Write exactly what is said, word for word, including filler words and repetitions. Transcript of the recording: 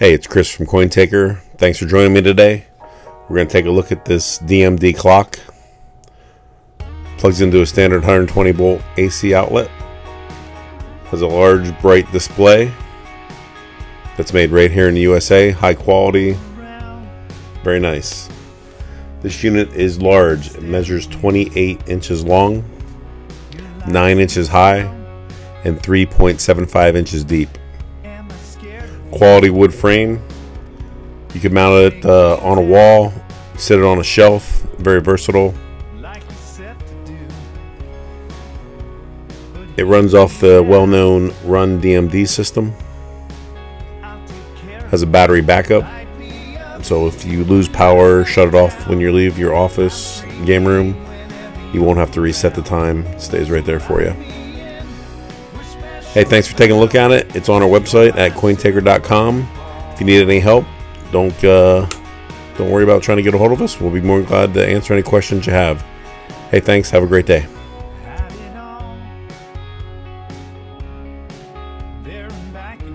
Hey, it's Chris from CoinTaker. Thanks for joining me today. We're going to take a look at this D M D clock. Plugs into a standard one hundred twenty volt A C outlet. Has a large bright display that's made right here in the U S A. High quality. Very nice. This unit is large. It measures twenty-eight inches long, nine inches high, and three point seven five inches deep. Quality wood frame. You can mount it uh, on a wall, sit it on a shelf. Very versatile. It runs off the well-known run D M D system. Has a battery backup, so if you lose power, shut it off when you leave your office, game room. You won't have to reset the time. It stays right there for you. Hey, thanks for taking a look at it. It's on our website at coin taker dot com. If you need any help, don't uh, don't worry about trying to get a hold of us. We'll be more than glad to answer any questions you have. Hey, thanks. Have a great day. There and back